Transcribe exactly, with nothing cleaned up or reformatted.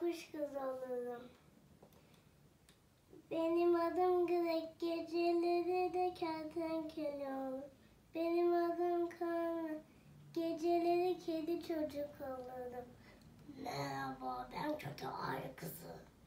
kuş kız olurum. Benim adım Grek, geceleri de kertenkele olur. Benim adım Kana, geceleri kedi çocuk olurum. Merhaba, ben kötü ayı kızı.